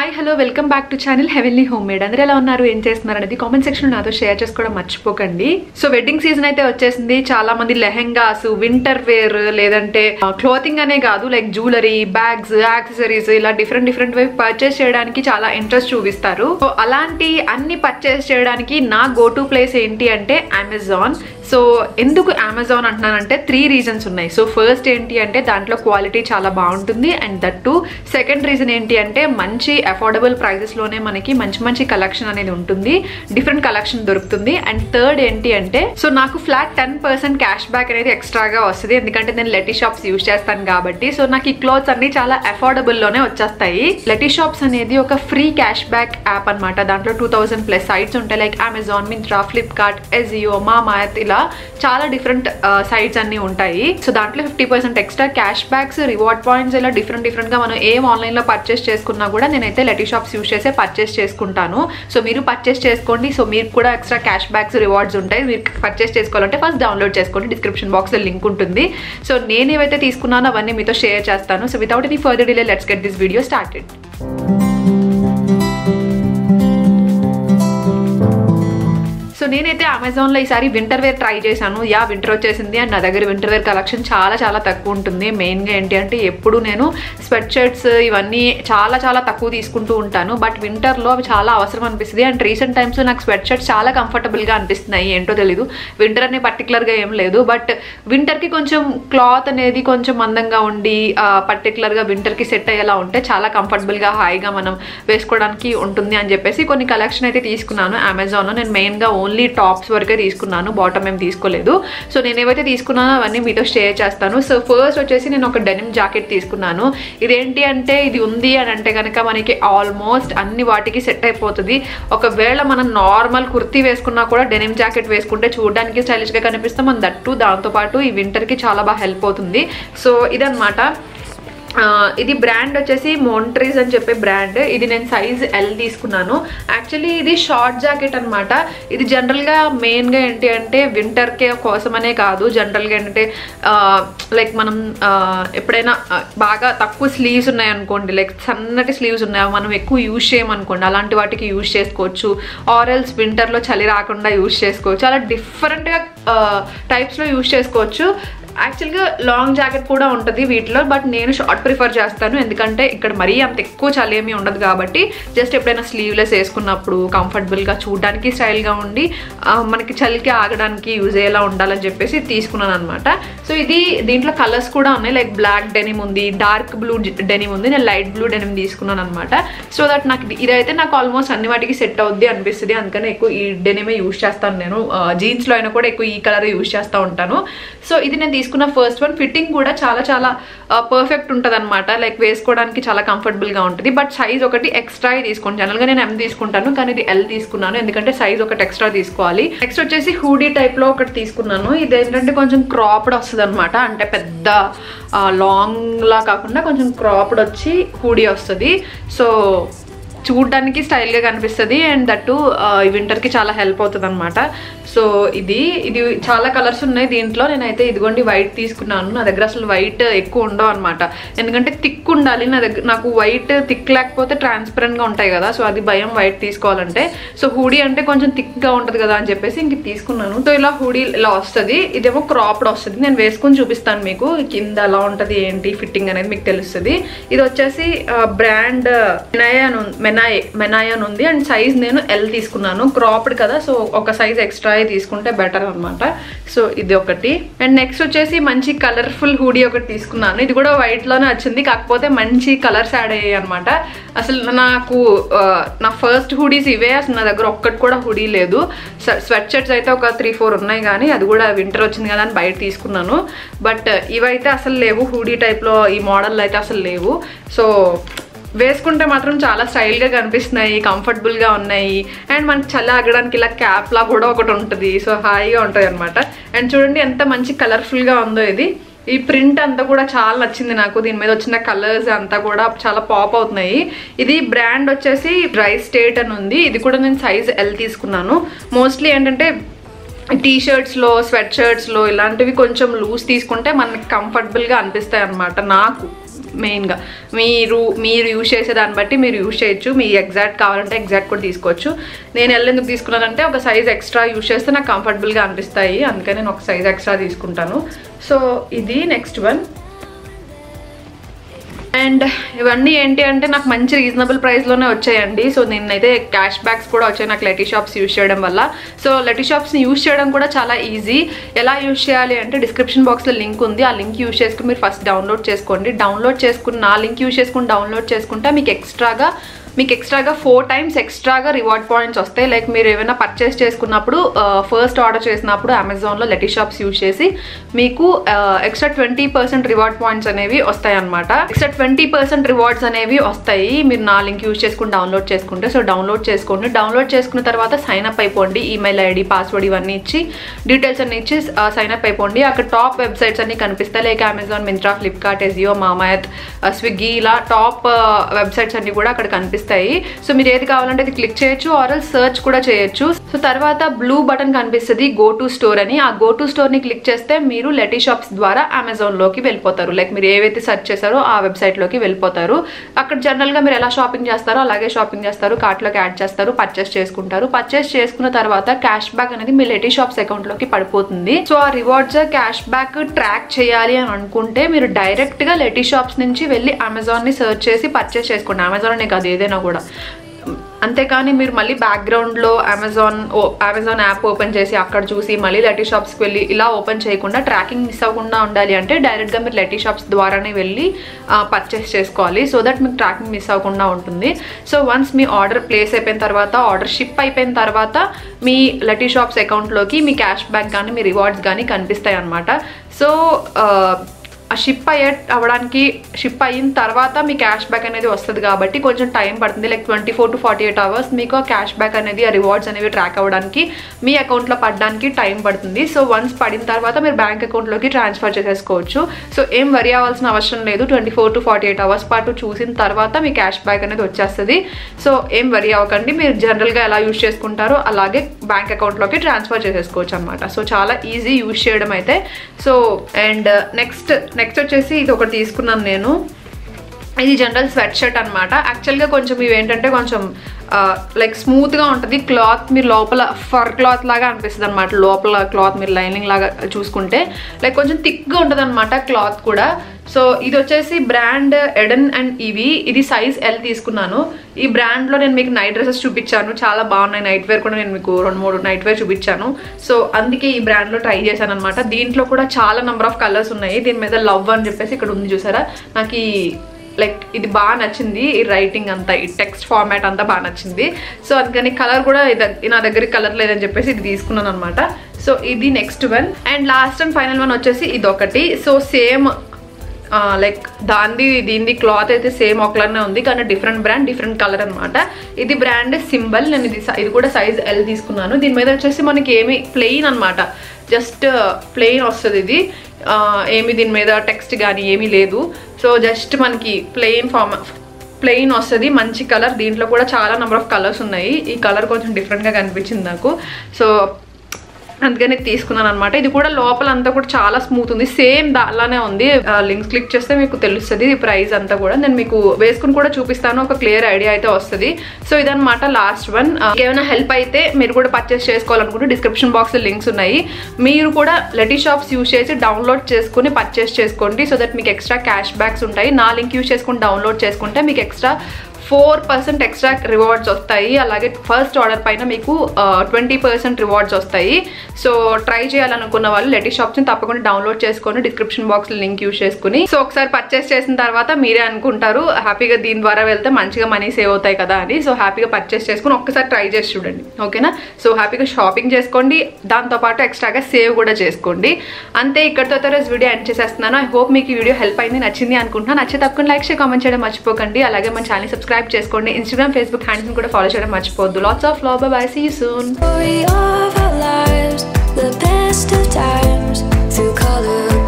Hi hello welcome back to channel heavenly homemade. అందరూ ఎలా ఉన్నారు, ఏం చేస్తున్నారు అనేది కామెంట్ సెక్షన్ లో నాతో షేర్ చేసుకోవడం మర్చిపోకండి. సో వెడ్డింగ్ సీజన్ అయితే వచ్చేసింది. చాలా మంది లెహెంగాస్, వింటర్ వేర్ లేదంటే క్లోతింగ్ అనే కాదు, లైక్ జ్యువెలరీ, బ్యాగ్స్, యాక్సెసరీస్ ఇలా డిఫరెంట్ వే పర్చేస్ చేయడానికి చాలా ఇంట్రెస్ట్ చూపిస్తారు. సో అలాంటి అన్ని పర్చేస్ చేయడానికి నా గో టు ప్లేస్ ఏంటి అంటే అమెజాన్. సో ఎందుకు అమెజాన్ అంటున్నానంటే 3 రీజన్స్ ఉన్నాయి. సో ఫస్ట్ ఏంటి అంటే దాంట్లో క్వాలిటీ చాలా బాగుంటుంది, అండ్ దట్టు సెకండ్ రీజన్ ఏంటి అంటే మంచి అఫోర్డబుల్ ప్రైజెస్ లోనే మనకి మంచి కలెక్షన్ అనేది ఉంటుంది, డిఫరెంట్ కలెక్షన్ దొరుకుతుంది. అండ్ థర్డ్ ఏంటి అంటే సో నాకు ఫ్లాట్ 10% క్యాష్ బ్యాక్ అనేది ఎక్స్ట్రాగా వస్తుంది, ఎందుకంటే నేను లెటీ షాప్స్ యూజ్ చేస్తాను కాబట్టి. సో నాకు ఈ క్లోత్స్ అన్ని చాలా అఫోర్డబుల్ లోనే వచ్చేస్తాయి. లెటీ షాప్స్ అనేది ఒక ఫ్రీ క్యాష్ బ్యాక్ యాప్ అనమాట. దాంట్లో 2000+ సైట్స్ ఉంటాయి, like Amazon, Myntra, Flipkart, Ajio, Mamaearth, ఇలా చాలా డిఫరెంట్ సైట్స్ అన్ని ఉంటాయి. సో దాంట్లో 50% extra cashbacks, reward points ఇలా డిఫరెంట్ గా మనం ఏం ఆన్లైన్ లో పర్చేస్ చేసుకున్నా కూడా నేనైతే లెటీ షాప్స్ యూజ్ చేసే పర్చేస్ చేసుకుంటాను. సో మీరు పర్చేస్ చేసుకోండి. సో మీరు కూడా ఎక్స్ట్రా క్యాష్ బ్యాక్స్, రివార్డ్స్ ఉంటాయి. మీరు పర్చేస్ చేసుకోవాలంటే ఫస్ట్ డౌన్లోడ్ చేసుకోండి, డిస్క్రిప్షన్ బాక్స్ లో లింక్ ఉంటుంది. సో నేను ఏవైతే తీసుకున్నానో అవన్నీ మీతో షేర్ చేస్తాను. So without any further delay let's get this video started. So నేనైతే అమెజాన్లో ఈసారి వింటర్ వేర్ ట్రై చేశాను. వింటర్ వచ్చేసింది అండ్ నా దగ్గర వింటర్ వేర్ కలెక్షన్ చాలా తక్కువ ఉంటుంది. మెయిన్గా ఏంటి అంటే ఎప్పుడు నేను స్వెట్ షర్ట్స్ ఇవన్నీ చాలా తక్కువ తీసుకుంటూ ఉంటాను, బట్ వింటర్లో అవి చాలా అవసరం అనిపిస్తుంది. అండ్ రీసెంట్ టైమ్స్లో నాకు స్వెట్ షర్ట్స్ చాలా కంఫర్టబుల్గా అనిపిస్తున్నాయి. ఏంటో తెలీదు, వింటర్ అనే పర్టికులర్గా ఏం లేదు, బట్ వింటర్కి కొంచెం క్లాత్ అనేది కొంచెం మందంగా ఉండి పర్టికులర్గా వింటర్కి సెట్ అయ్యేలా ఉంటే చాలా కంఫర్టబుల్గా హాయిగా మనం వేసుకోవడానికి ఉంటుంది అని చెప్పేసి కొన్ని కలెక్షన్ అయితే తీసుకున్నాను అమెజాన్లో. నేను మెయిన్గా ఓన్లీ టాప్స్ వరకే తీసుకున్నాను, బాటమ్ ఏం తీసుకోలేదు. సో నేను ఏవైతే తీసుకున్నానో అవన్నీ మీతో షేర్ చేస్తాను. సో ఫస్ట్ వచ్చేసి నేను ఒక డెనిమ్ జాకెట్ తీసుకున్నాను. ఇదేంటి అంటే ఇది ఉంది అని అంటే కనుక మనకి ఆల్మోస్ట్ అన్ని వాటికి సెట్ అయిపోతుంది. ఒకవేళ మనం నార్మల్ కుర్తీ వేసుకున్నా కూడా డెనిమ్ జాకెట్ వేసుకుంటే చూడడానికి స్టైలిష్గా కనిపిస్తాం. మన దట్టు దాంతోపాటు ఈ వింటర్కి చాలా బాగా హెల్ప్ అవుతుంది. సో ఇదన్నమాట. ఇది బ్రాండ్ వచ్చేసి మోంట్రీస్ అని చెప్పే బ్రాండ్. ఇది నేను సైజ్ L తీసుకున్నాను. యాక్చువల్లీ ఇది షార్ట్ జాకెట్ అనమాట. ఇది జనరల్గా మెయిన్గా ఏంటి అంటే వింటర్కే కోసమనే కాదు, జనరల్గా ఏంటంటే లైక్ మనం ఎప్పుడైనా బాగా తక్కువ స్లీవ్స్ ఉన్నాయనుకోండి, లైక్ సన్నటి స్లీవ్స్ ఉన్నాయి, మనం ఎక్కువ యూజ్ చేయమనుకోండి, అలాంటి వాటికి యూజ్ చేసుకోవచ్చు. ఆరెల్స్ వింటర్లో చలి రాకుండా యూజ్ చేసుకోవచ్చు. చాలా డిఫరెంట్గా టైప్స్లో యూజ్ చేసుకోవచ్చు. యాక్చువల్గా లాంగ్ జాకెట్ కూడా ఉంటుంది వీటిలో, బట్ నేను షార్ట్ ప్రిఫర్ చేస్తాను, ఎందుకంటే ఇక్కడ మరీ అంత ఎక్కువ చలి ఏమీ ఉండదు కాబట్టి జస్ట్ ఎప్పుడైనా స్లీవ్లెస్ వేసుకున్నప్పుడు కంఫర్టబుల్గా చూడడానికి స్టైల్గా ఉండి మనకి చలికి ఆగడానికి యూజ్ అయ్యేలా ఉండాలని చెప్పేసి తీసుకున్నాను అనమాట. సో ఇది దీంట్లో కలర్స్ కూడా ఉన్నాయి, లైక్ బ్లాక్ డెనిమ్ ఉంది, డార్క్ బ్లూ డెనిమ్ ఉంది, నేను లైట్ బ్లూ డెనిమ్ తీసుకున్నాను అనమాట. సో దట్ నాకు ఇదైతే నాకు ఆల్మోస్ట్ అన్ని వాటికి సెట్ అవుద్ది అనిపిస్తుంది, అందుకని ఎక్కువ ఈ డెనిమే యూజ్ చేస్తాను. నేను జీన్స్లో అయినా కూడా ఎక్కువ ఈ కలర్ యూజ్ చేస్తూ ఉంటాను. సో ఇది నేను తీసుకున్న ఫస్ట్ వన్. ఫిట్టింగ్ కూడా చాలా పర్ఫెక్ట్ ఉంటుంది అనమాట, లైక్ వేసుకోవడానికి చాలా కంఫర్టబుల్గా ఉంటుంది. బట్ సైజ్ ఒకటి ఎక్స్ట్రా తీసుకోండి. జనరల్గా నేను M తీసుకుంటాను, కానీ ఇది L తీసుకున్నాను ఎందుకంటే సైజ్ ఒకటి ఎక్స్ట్రా తీసుకోవాలి. నెక్స్ట్ వచ్చేసి హూడీ టైప్లో ఒకటి తీసుకున్నాను. ఇది ఏంటంటే కొంచెం క్రాప్డ్ వస్తుంది అనమాట, అంటే పెద్ద లాంగ్ లా కాకుండా కొంచెం క్రాప్డ్ వచ్చి హూడీ వస్తుంది. సో చూడడానికి స్టైల్గా కనిపిస్తుంది, అండ్ దట్టు వింటర్కి చాలా హెల్ప్ అవుతుంది అనమాట. సో ఇది చాలా కలర్స్ ఉన్నాయి దీంట్లో. నేనైతే ఇదిగోండి వైట్ తీసుకున్నాను. నా దగ్గర అసలు వైట్ ఎక్కువ ఉండవు అనమాట, ఎందుకంటే థిక్ ఉండాలి నా దగ్గర. నాకు వైట్ థిక్ లేకపోతే ట్రాన్స్పరెంట్గా ఉంటాయి కదా, సో అది భయం వైట్ తీసుకోవాలంటే. సో హూడీ అంటే కొంచెం థిక్గా ఉంటుంది కదా అని చెప్పేసి ఇంక తీసుకున్నాను. సో ఇలా హూడీ ఇలా వస్తుంది, ఇదేమో క్రాప్డ్ వస్తుంది. నేను వేసుకొని చూపిస్తాను మీకు కింద ఎలా ఉంటుంది ఏంటి ఫిట్టింగ్ అనేది మీకు తెలుస్తుంది. ఇది వచ్చేసి బ్రాండ్ మెనాయన్ ఉంది, అండ్ సైజ్ నేను L తీసుకున్నాను. క్రాప్డ్ కదా, సో ఒక సైజ్ ఎక్స్ట్రా తీసుకుంటే బెటర్ అనమాట. సో ఇది ఒకటి. అండ్ నెక్స్ట్ వచ్చేసి మంచి కలర్ఫుల్ హూడీ ఒకటి తీసుకున్నాను. ఇది కూడా వైట్ లోనే వచ్చింది, కాకపోతే మంచి కలర్స్ యాడ్ అయ్యాయి అనమాట. అసలు నాకు నా ఫస్ట్ హూడీస్ ఇవే. అసలు నా దగ్గర ఒక్కటి కూడా హూడీ లేదు. స్వెట్ షర్ట్స్ అయితే ఒక 3-4 ఉన్నాయి, కానీ అది కూడా వింటర్ వచ్చింది కదా అని బయట తీసుకున్నాను. బట్ ఇవైతే అసలు లేవు, హూడీ టైప్లో ఈ మోడల్ అయితే అసలు లేవు. సో వేసుకుంటే మాత్రం చాలా స్టైల్గా కనిపిస్తున్నాయి, కంఫర్టబుల్గా ఉన్నాయి, అండ్ మనకి చలి ఆగడానికి ఇలా క్యాప్లా కూడా ఒకటి ఉంటుంది. సో హాయిగా ఉంటుంది అనమాట. అండ్ చూడండి ఎంత మంచి కలర్ఫుల్గా ఉందో ఇది. ఈ ప్రింట్ అంతా కూడా చాలా నచ్చింది నాకు. దీని మీద వచ్చిన కలర్స్ అంతా కూడా చాలా పాప్ అవుతున్నాయి. ఇది బ్రాండ్ వచ్చేసి డ్రై స్టేట్ అని ఉంది. ఇది కూడా నేను సైజ్ L తీసుకున్నాను. మోస్ట్లీ ఏంటంటే టీ షర్ట్స్లో, స్వెట్ షర్ట్స్లో ఇలాంటివి కొంచెం లూజ్ తీసుకుంటే మనకి కంఫర్టబుల్గా అనిపిస్తాయి అనమాట నాకు. మెయిన్గా మీరు యూజ్ చేసే దాన్ని బట్టి మీరు యూజ్ చేయొచ్చు. మీ ఎగ్జాక్ట్ కావాలంటే ఎగ్జాక్ట్ కూడా తీసుకోవచ్చు. నేను ఎందుకు తీసుకున్నానంటే ఒక సైజ్ ఎక్స్ట్రా యూజ్ చేస్తే నాకు కంఫర్టబుల్గా అనిపిస్తాయి, అందుకని నేను ఒక సైజ్ ఎక్స్ట్రా తీసుకుంటాను. సో ఇది నెక్స్ట్ వన్. అండ్ ఇవన్నీ ఏంటి అంటే నాకు మంచి రీజనబుల్ ప్రైస్లోనే వచ్చాయండి. సో నేనైతే క్యాష్ బ్యాక్స్ కూడా వచ్చాయి నాకు లెటీ షాప్స్ యూజ్ చేయడం వల్ల. సో లెటీ షాప్స్ని యూజ్ చేయడం కూడా చాలా ఈజీ. ఎలా యూజ్ చేయాలి అంటే డిస్క్రిప్షన్ బాక్స్లో లింక్ ఉంది, ఆ లింక్ యూజ్ చేసుకుని మీరు ఫస్ట్ డౌన్లోడ్ చేసుకోండి. డౌన్లోడ్ చేసుకుని నా లింక్ యూజ్ చేసుకుని డౌన్లోడ్ చేసుకుంటే మీకు ఎక్స్ట్రాగా 4 times ఎక్స్ట్రాగా రివార్డ్ పాయింట్స్ వస్తాయి. లైక్ మీరు ఏమైనా పర్చేస్ చేసుకున్నప్పుడు ఫస్ట్ ఆర్డర్ చేసినప్పుడు అమెజాన్లో లెటీ షాప్స్ యూజ్ చేసి మీకు ఎక్స్ట్రా 20% రివార్డ్ పాయింట్స్ అనేవి వస్తాయి అనమాట. ఎక్స్ట్రా 20% రివార్డ్స్ అనేవి వస్తాయి మీరు నా లింక్ యూజ్ చేసుకుని డౌన్లోడ్ చేసుకుంటే. సో డౌన్లోడ్ చేసుకోండి. డౌన్లోడ్ చేసుకున్న తర్వాత సైన్ అప్ అయిపోండి. ఈమెయిల్ ఐడి, పాస్వర్డ్ ఇవన్నీ ఇచ్చి డీటెయిల్స్ అన్ని ఇచ్చి సైన్ అప్ అయిపోండి. అక్కడ టాప్ వెబ్సైట్స్ అన్ని కనిపిస్తాయి. Like Amazon, Myntra, Flipkart, Ajio, Mamaearth, Swiggy, ఇలా టాప్ వెబ్సైట్స్ అన్ని కూడా అక్కడ కనిపిస్తాయి. సో మీరు ఏది కావాలంటే అది క్లిక్ చేయొచ్చు, ఆర్ సర్చ్ కూడా చేయొచ్చు. సో తర్వాత బ్లూ బటన్ కనిపిస్తుంది గో టు స్టోర్ అని. ఆ గో టు స్టోర్ ని క్లిక్ చేస్తే మీరు లెటీ షాప్స్ ద్వారా అమెజాన్ లోకి వెళ్ళిపోతారు. లైక్ మీరు ఏవైతే సెర్చ్ చేశారో ఆ వెబ్సైట్ లోకి వెళ్ళిపోతారు. అక్కడ జనరల్ గా మీరు ఎలా షాపింగ్ చేస్తారో అలాగే షాపింగ్ చేస్తారు, కార్ట్ లోకి యాడ్ చేస్తారు, పర్చేస్ చేసుకుంటారు. పర్చేస్ చేసుకున్న తర్వాత క్యాష్ బ్యాక్ అనేది మీ లెటీ షాప్స్ అకౌంట్ లోకి పడిపోతుంది. సో ఆ రివార్డ్స్ క్యాష్ బ్యాక్ ట్రాక్ చేయాలి అని అనుకుంటే మీరు డైరెక్ట్ గా లెటీ షాప్స్ నుంచి వెళ్ళి అమెజాన్ ని సెర్చ్ చేసి పర్చేస్ చేసుకోండి. అమెజాన్ అనే కాదు, ఏదైనా కూడా. అంతేకాని మీరు మళ్ళీ బ్యాక్గ్రౌండ్లో అమెజాన్ యాప్ ఓపెన్ చేసి అక్కడ చూసి మళ్ళీ లెటీ షాప్స్కి వెళ్ళి ఇలా ఓపెన్ చేయకుండా ట్రాకింగ్ మిస్ అవ్వకుండా ఉండాలి అంటే డైరెక్ట్గా మీరు లెటీ షాప్స్ ద్వారానే వెళ్ళి పర్చేస్ చేసుకోవాలి. సో దట్ మీకు ట్రాకింగ్ మిస్ అవ్వకుండా ఉంటుంది. సో వన్స్ మీ ఆర్డర్ ప్లేస్ అయిపోయిన తర్వాత, ఆర్డర్ షిప్ అయిపోయిన తర్వాత మీ లెటీ షాప్స్ అకౌంట్లోకి మీ క్యాష్ బ్యాక్ కానీ మీ రివార్డ్స్ కానీ కనిపిస్తాయి అన్నమాట. సో ఆ షిప్ అయిన తర్వాత మీ క్యాష్ బ్యాక్ అనేది వస్తుంది కాబట్టి కొంచెం టైం పడుతుంది. లైక్ 24 to 48 hours మీకు ఆ క్యాష్ బ్యాక్ అనేది, ఆ రివార్డ్స్ అనేవి ట్రాక్ అవ్వడానికి, మీ అకౌంట్లో పడడానికి టైం పడుతుంది. సో వన్స్ పడిన తర్వాత మీరు బ్యాంక్ అకౌంట్లోకి ట్రాన్స్ఫర్ చేసేసుకోవచ్చు. సో ఏం వరీ అవ్వాల్సిన అవసరం లేదు. 24 to 48 hours పాటు చూసిన తర్వాత మీ క్యాష్ బ్యాక్ అనేది వచ్చేస్తుంది. సో ఏం వరీ అవ్వకండి. మీరు జనరల్గా ఎలా యూజ్ చేసుకుంటారో అలాగే బ్యాంక్ అకౌంట్లోకి ట్రాన్స్ఫర్ చేసేసుకోవచ్చు అనమాట. సో చాలా ఈజీ యూజ్ చేయడం అయితే. సో అండ్ నెక్స్ట్ వచ్చేసి ఇది ఒకటి తీసుకున్నాను నేను. ఇది జనరల్ స్వెట్ షర్ట్ అనమాట. యాక్చువల్గా కొంచెం ఇవి ఏంటంటే కొంచెం లైక్ స్మూత్గా ఉంటుంది క్లాత్. మీరు లోపల ఫర్ క్లాత్ లాగా అనిపిస్తుంది అనమాట. లోపల క్లాత్ మీరు లైనింగ్ లాగా చూసుకుంటే లైక్ కొంచెం థిక్గా ఉంటుంది అనమాట క్లాత్ కూడా. సో ఇది వచ్చేసి బ్రాండ్ ఎడెన్ అండ్ ఇది సైజ్ L తీసుకున్నాను. ఈ బ్రాండ్లో నేను మీకు నైట్ డ్రెస్సెస్ చూపించాను, చాలా బాగున్నాయి. నైట్ వేర్ కూడా నేను మీకు 2-3 నైట్ వేర్ చూపించాను. సో అందుకే ఈ బ్రాండ్లో ట్రై చేశాను అనమాట. దీంట్లో కూడా చాలా నెంబర్ ఆఫ్ కలర్స్ ఉన్నాయి. దీని మీద లవ్ అని చెప్పేసి ఇక్కడ ఉంది చూసారా. నాకు లైక్ ఇది బాగా నచ్చింది. ఈ రైటింగ్ అంతా, ఈ టెక్స్ట్ ఫార్మాట్ అంతా బాగా నచ్చింది. సో అందుకని కలర్ కూడా నా దగ్గర కలర్ లేదని చెప్పేసి ఇది తీసుకున్నాను అనమాట. సో ఇది next one. And last and final one వచ్చేసి ఇది ఒకటి. సో సేమ్ లైక్ దీని క్లాత్ అయితే సేమ్ ఒకలానే ఉంది కానీ డిఫరెంట్ బ్రాండ్, డిఫరెంట్ కలర్ అనమాట. ఇది బ్రాండ్ సింబల్. నేను ఇది కూడా సైజ్ L తీసుకున్నాను. దీని మీద వచ్చేసి మనకి ఏమి ప్లెయిన్ అనమాట, జస్ట్ ప్లెయిన్ వస్తుంది. ఇది ఏమి దీని మీద టెక్స్ట్ కానీ ఏమీ లేదు. సో జస్ట్ మనకి ప్లెయిన్ వస్తుంది. మంచి కలర్. దీంట్లో కూడా చాలా నెంబర్ ఆఫ్ కలర్స్ ఉన్నాయి. ఈ కలర్ కొంచెం డిఫరెంట్గా కనిపించింది నాకు. సో అందుకని తీసుకున్నాను అనమాట. ఇది కూడా లోపల అంతా కూడా చాలా స్మూత్ ఉంది. సేమ్ అలానే ఉంది. లింక్స్ క్లిక్ చేస్తే మీకు తెలుస్తుంది ఈ ప్రైస్ అంతా కూడా. నేను మీకు వేసుకుని కూడా చూపిస్తాను, ఒక క్లియర్ ఐడియా అయితే వస్తుంది. సో ఇదనమాట లాస్ట్ వన్. ఏమైనా హెల్ప్ అయితే మీరు కూడా పర్చేస్ చేసుకోవాలనుకుంటే డిస్క్రిప్షన్ బాక్స్లో లింక్స్ ఉన్నాయి. మీరు కూడా లెటీ షాప్స్ యూజ్ చేసి డౌన్లోడ్ చేసుకుని పర్చేస్ చేసుకోండి. సో దట్ మీకు ఎక్స్ట్రా క్యాష్ బ్యాక్స్ ఉంటాయి. నా లింక్ యూజ్ చేసుకుని డౌన్లోడ్ చేసుకుంటే మీకు ఎక్స్ట్రా 4% ఎక్స్ట్రా రివార్డ్స్ వస్తాయి. అలాగే ఫస్ట్ ఆర్డర్ పైన మీకు 20% రివార్డ్స్ వస్తాయి. సో ట్రై చేయాలనుకున్న వాళ్ళు లెటీ షాప్స్ని తప్పకుండా డౌన్లోడ్ చేసుకొని డిస్క్రిప్షన్ బాక్స్ లింక్ యూజ్ చేసుకుని సో ఒకసారి పర్చేస్ చేసిన తర్వాత మీరే అనుకుంటారు హ్యాపీగా దీని ద్వారా వెళ్తే మంచిగా మనీ సేవ్ అవుతాయి కదా అని. సో హ్యాపీగా పర్చేస్ చేసుకుని ఒక్కసారి ట్రై చేసి చూడండి, ఓకేనా. సో హ్యాపీగా షాపింగ్ చేసుకోండి, దాంతోపాటు ఎక్స్ట్రాగా సేవ్ కూడా చేసుకోండి. అంతే, ఇక్కడితో రోజు వీడియో ఎండ్ చేసేస్తున్నాను. ఐ హోప్ మీకు ఈ వీడియో హెల్ప్ అయింది, నచ్చింది అనుకుంటున్నాను. నచ్చితే తప్పకుండా లైక్ షేర్ కామెంట్ చేయడం మర్చిపోకండి. అలాగే మన ఛానల్ సబ్స్క్రైబ్ చేసుకోండి. ఇన్స్టాగ్రామ్, ఫేస్బుక్ హ్యాండిల్స్ కూడా ఫాలో చేయడం మర్చిపోవద్దు. Lots of love, bye bye, see you soon.